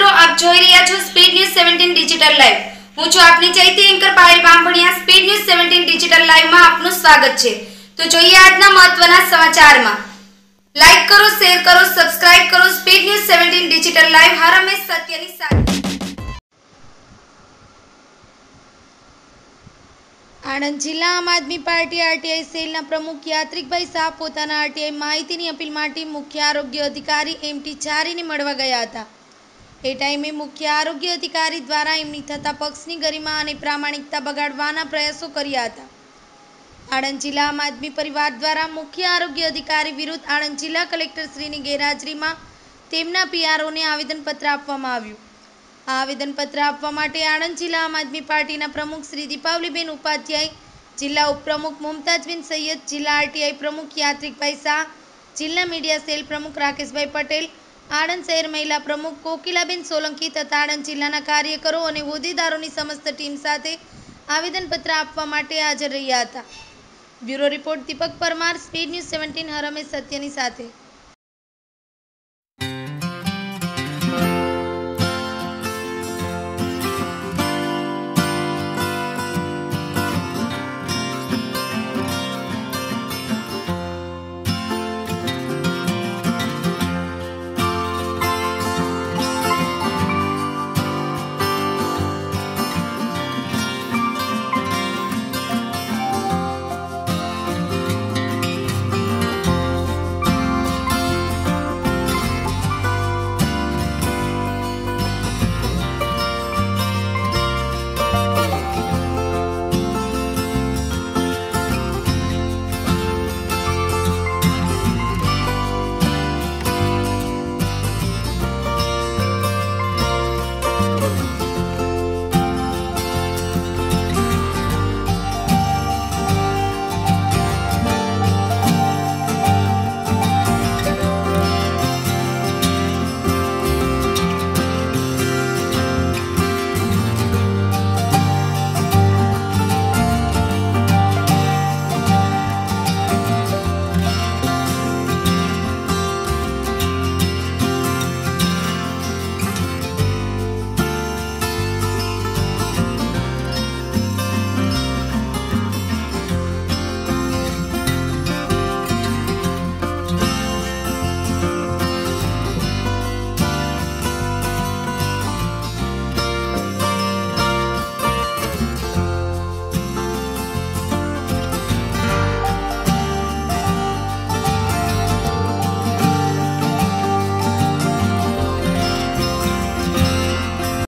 મિત્રો, આપ જોઈ રહ્યા છો સ્પીડ ન્યૂઝ 17 ડિજિટલ લાઈવ। હું છું આપની ચૈતી anchor Payal Bambhaniya. Speed news 17 digital live માં આપનું સ્વાગત છે। તો જોઈએ આજના મહત્વના સમાચારમાં। લાઈક કરો, શેર કરો, સબસ્ક્રાઇબ કરો। સ્પીડ ન્યૂઝ 17 ડિજિટલ લાઈવ હર હંમેશ સત્યની સાથે। આણંદ જિલ્લા આમ આદમી પાર્ટી આરટીઆઈ સેલના પ્રમુખ યાત્રિકભાઈ શાહ પોતાના આરટીઆઈ માહિતીની અપીલ માટે મુખ્ય આરોગ્ય અધિકારી એમટી ચારીને મળવા ગયા હતા। એ ટાઈમે મુખ્ય આરોગ્ય અધિકારી દ્વારા એમની થતા પક્ષની ગરિમા અને પ્રામાણિકતા બગાડવાના પ્રયાસો કર્યા હતા। આણંદ જિલ્લા આમ આદમી પરિવાર દ્વારા મુખ્ય આરોગ્ય અધિકારી વિરુદ્ધ આણંદ જિલ્લા કલેક્ટરશ્રીની ગેરહાજરીમાં તેમના પીઆરઓને આવેદનપત્ર આપવામાં આવ્યું। આ આવેદનપત્ર આપવા માટે આણંદ જિલ્લા આમ આદમી પાર્ટીના પ્રમુખ શ્રી દીપાવલીબેન ઉપાધ્યાય, જિલ્લા ઉપપ્રમુખ મુમતાજબેન સૈયદ, જિલ્લા આરટીઆઈ પ્રમુખ યાત્રિકભાઈ શાહ, જિલ્લા મીડિયા સેલ પ્રમુખ રાકેશભાઈ પટેલ, આણંદ શહેર મહિલા પ્રમુખ કોકિલાબેન સોલંકી તથા આણંદ જિલ્લાના કાર્યકરો અને હોદ્દેદારોની સમસ્ત ટીમ સાથે આવેદનપત્ર આપવા માટે હાજર રહ્યા હતા। Bureau report Deepak Parmar, speed news 17 હર હંમેશ સત્યની સાથે।